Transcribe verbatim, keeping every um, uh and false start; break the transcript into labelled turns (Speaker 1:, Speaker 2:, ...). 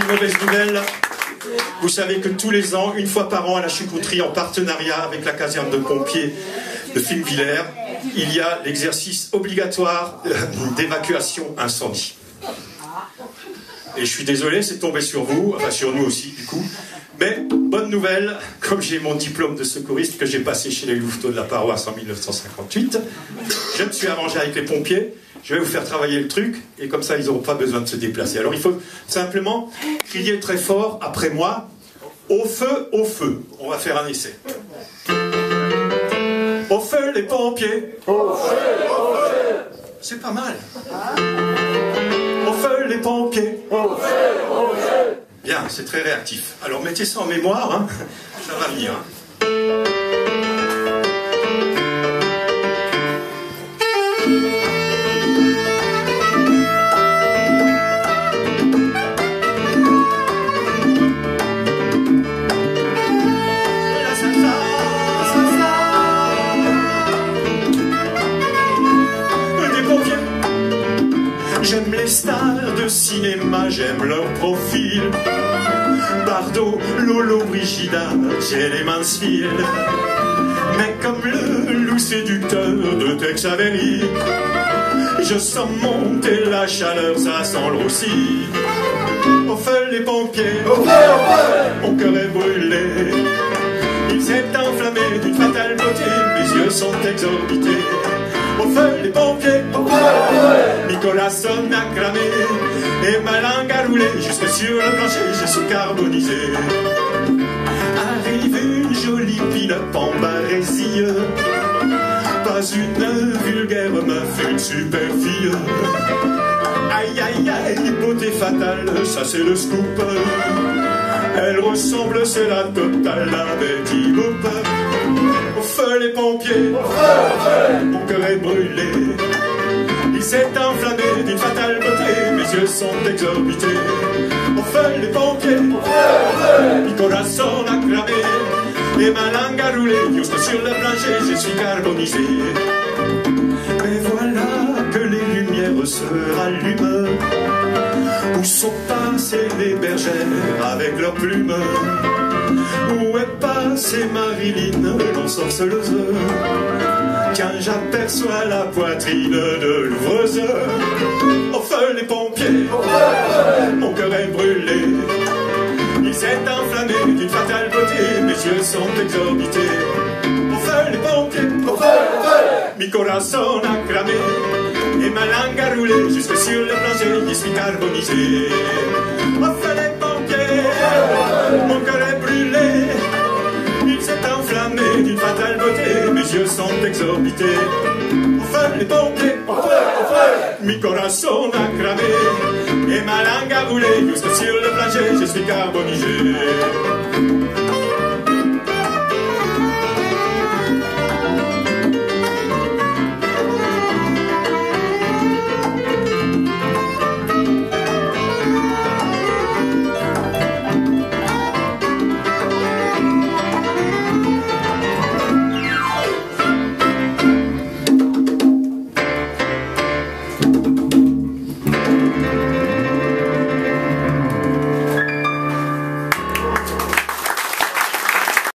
Speaker 1: mauvaise nouvelle. Vous savez que tous les ans, une fois par an, à la Choucroutrie, en partenariat avec la caserne de pompiers de Filmvillers, il y a l'exercice obligatoire d'évacuation incendie. Et je suis désolé, c'est tombé sur vous, enfin sur nous aussi du coup. Mais bonne nouvelle, comme j'ai mon diplôme de secouriste que j'ai passé chez les louveteaux de la paroisse en mille neuf cent cinquante-huit, je me suis arrangé avec les pompiers, je vais vous faire travailler le truc, et comme ça ils n'auront pas besoin de se déplacer. Alors il faut simplement crier très fort après moi, au feu, au feu. On va faire un essai. Au feu les pompiers. Au feu, au feu. C'est pas mal. Au feu les pompiers. Au feu, au feu. Bien, c'est très réactif. Alors mettez ça en mémoire, hein. Ça va venir. Hein. J'aime les stars de cinéma, j'aime leur profil. Bardot, Lolo, Brigida, Jenny Mansfield. Mais comme le loup séducteur de Tex Avery, je sens monter la chaleur, ça sent le roussi. Au feu les pompiers, au feu, au feu. Mon cœur est brûlé. Il s'est enflammé d'une fatale beauté, mes yeux sont exorbités. Au feu les pompiers, au feu, au feu. Nicolas sonne à cramer, et ma langue a roulé jusque sur le plancher, je suis carbonisé. Arrive une jolie pin-up en barésie, pas une vulgaire meuf, une super fille. Aïe aïe aïe, beauté fatale, ça c'est le scoop. Elle ressemble, c'est la totale, à Betty Boop. Au feu les pompiers, au feu, au feu. Mon cœur est brûlé. Il s'est enflammé d'une fatale beauté, mes yeux sont exorbités. Au feu les pompiers, au feu, au feu. Nicolas sonne à cramer, et ma langue a roulé jusque sur le plancher, je suis carbonisé. Mais voilà que les lumières se rallument. Où sont passées les bergères avec leurs plumes? Où est passée Marilyn, l'ensorceleuse? Quand j'aperçois la poitrine de l'ouvreuse. Au feu les pompiers, au feu, au feu. Mon cœur est brûlé. Il s'est enflammé d'une fatale beauté, mes yeux sont exorbités. Au feu les pompiers, au feu, au feu. Mi corazon a cramé, et ma langue a roulé jusque sur le plancher, je suis carbonisé. Au feu les pompiers, mon cœur est brûlé. Il s'est enflammé d'une fatale beauté, mes yeux sont exorbités. Au feu les pompiers, au feu, au feu. Mi corazon a cramé, et ma langue a roulé jusque sur le plancher, je suis carbonisé.